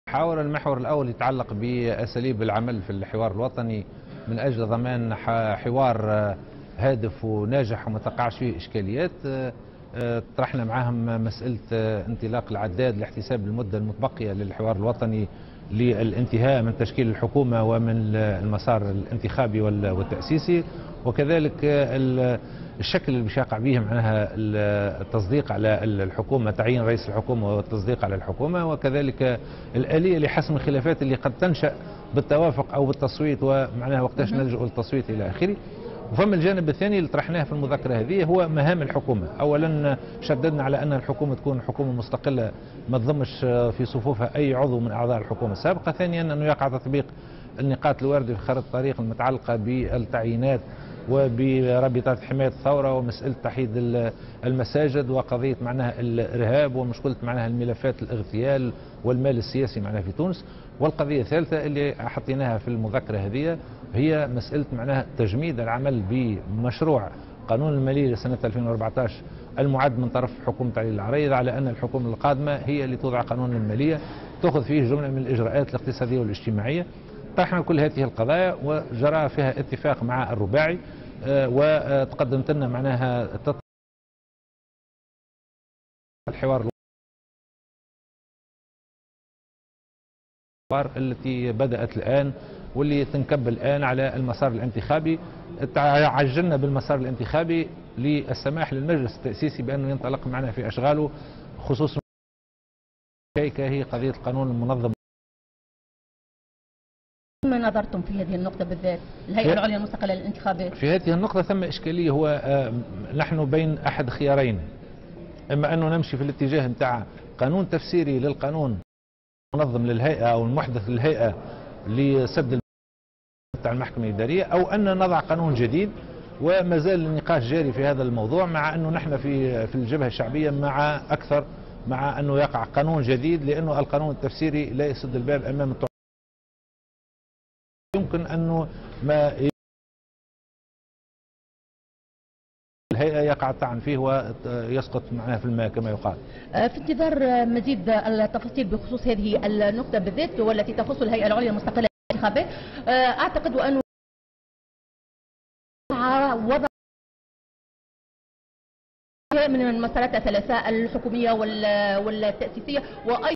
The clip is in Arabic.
المحور الأول يتعلق بأساليب العمل في الحوار الوطني من أجل ضمان حوار هادف وناجح وما تقعش فيه إشكاليات. طرحنا معهم مسألة انطلاق العداد لاحتساب المدة المتبقية للحوار الوطني للانتهاء من تشكيل الحكومة ومن المسار الانتخابي والتأسيسي، وكذلك الشكل اللي بيشاقع به معناها التصديق على الحكومة، تعيين رئيس الحكومة والتصديق على الحكومة، وكذلك الآلية لحسم الخلافات اللي قد تنشأ بالتوافق أو بالتصويت، ومعناها وقتاش نلجأ للتصويت إلى آخره. وفما الجانب الثاني اللي طرحناه في المذكرة هذه هو مهام الحكومة. أولا شددنا على أن الحكومة تكون حكومة مستقلة ما تضمش في صفوفها أي عضو من أعضاء الحكومة السابقة. ثانيا أنه يقع تطبيق النقاط الواردة في خارطة الطريق المتعلقة بالتعيينات وبرابطات حماية الثورة ومسألة تحييد المساجد وقضية معناها الإرهاب ومشكلة معناها الملفات الاغتيال والمال السياسي معناها في تونس. والقضية الثالثة اللي حطيناها في المذكرة هذه هي مسألة معناها تجميد العمل بمشروع قانون المالية لسنة 2014 المعد من طرف حكومة علي العريض، على أن الحكومة القادمة هي اللي توضع قانون المالية تأخذ فيه جملة من الإجراءات الاقتصادية والاجتماعية. طرحنا كل هذه القضايا وجرى فيها اتفاق مع الرباعي، وتقدمت لنا معناها الحوار التي بدأت الآن واللي تنكب الآن على المسار الانتخابي. عجلنا بالمسار الانتخابي للسماح للمجلس التأسيسي بأنه ينطلق معنا في أشغاله، خصوصا هي قضية القانون المنظم. ما نظرتم في هذه النقطة بالذات الهيئة العليا المستقلة للانتخابات؟ في هذه النقطة ثم إشكالية. هو نحن بين أحد خيارين، إما أنه نمشي في الاتجاه نتاع قانون تفسيري للقانون المنظم للهيئة أو المحدث للهيئة لسد نتاع المحكمة الإدارية، أو أن نضع قانون جديد. وما زال النقاش جاري في هذا الموضوع، مع أنه نحن في الجبهة الشعبية مع أنه يقع قانون جديد، لأنه القانون التفسيري لا يسد الباب أمام يمكن أنه ما الهيئة يقع الطعن فيه ويسقط معناها في الماء كما يقال. في انتظار مزيد التفاصيل بخصوص هذه النقطة بالذات والتي تخص الهيئة العليا المستقلة للانتخابات، أعتقد أنه وضع من المسارات الثلاثة الحكومية والتأسيسية وأيضا